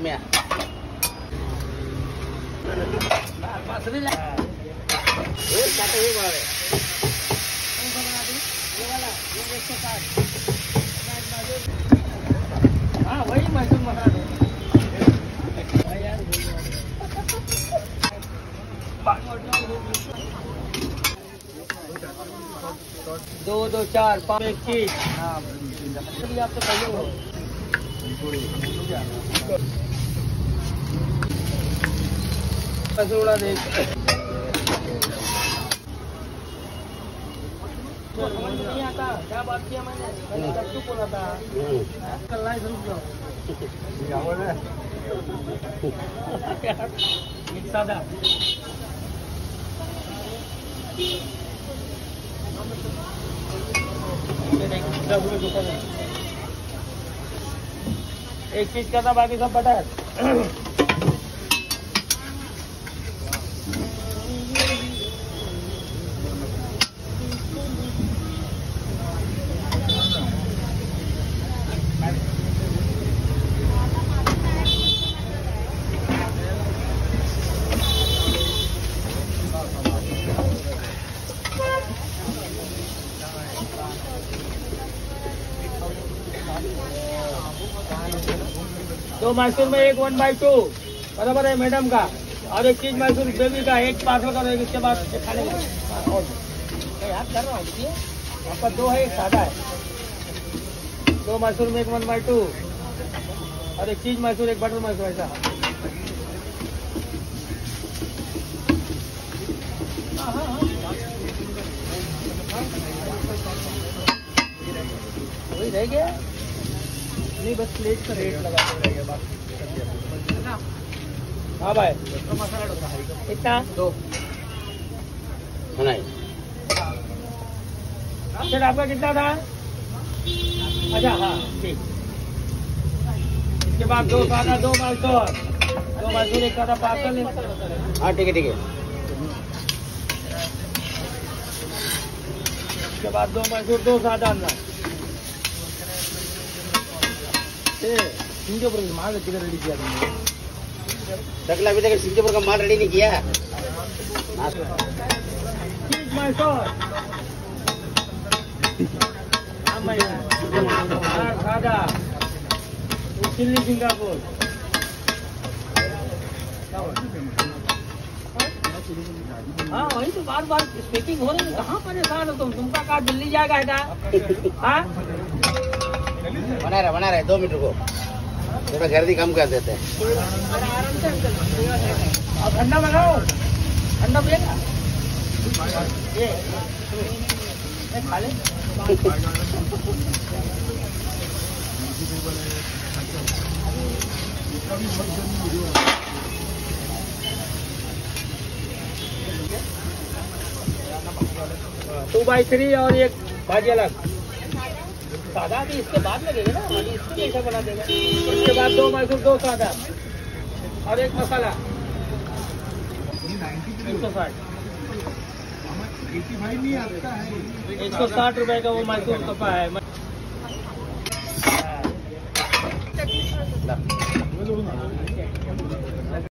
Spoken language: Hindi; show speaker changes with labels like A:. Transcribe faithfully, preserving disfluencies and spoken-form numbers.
A: में
B: हाँ वही मैसूर मसाला दो दो चार पाँच एक चीज आप तो पहले हो मसूड़ा देख नहीं आता क्या बात किया मैंने कब तू बोला था कल लाइव रुक जाओ एक सादा एक चीज का था बाकी सब पता है। दो मैसूर में एक वन बाई टू बराबर है मैडम का और एक चीज मैसूर बेबी का एक पार्सल करो इसके बाद खाने का याद कर रहा हूँ आपका दो है एक सादा है। दो मैसूर में एक वन बाई टू और एक चीज मैसूर एक बटर मैसूर ऐसा वही रह गया नहीं बस प्लेट का रेट लगा देगा। हाँ भाई कितना दो सर आपका कितना था? अच्छा हाँ ठीक। इसके बाद दो सादा दो मैसूर दो मैसूर एक सादा पार्सल।
A: हाँ ठीक है ठीक है।
B: इसके बाद दो मैसूर दो सादा अंदर सिंगापुर का माल किधर रेडी किया तुमने?
A: रखला अभी तक सिंगापुर का माल रेडी नहीं किया।
B: चिल्ली सिंगापुर हाँ वही तो बार बार स्पीकिंग हो रही है। कहाँ परेशान हो तुम? तुमका कहा दिल्ली जाएगा है हाँ
A: बना रहे बना रहे दो मिनट को थोड़ा गर्दी कम कर देते हैं।
B: और ठंडा बनाओ ठंडा पिएगा ये खा ले। टू बाई थ्री और एक भाजी अलग सादा भी इसके बाद लगेगा ना इसको कैसा बना देगा। इसके बाद दो मैसूर दो सादा और एक मसाला एक सौ साठ एक सौ साठ रुपए का वो मैसूर कपा है।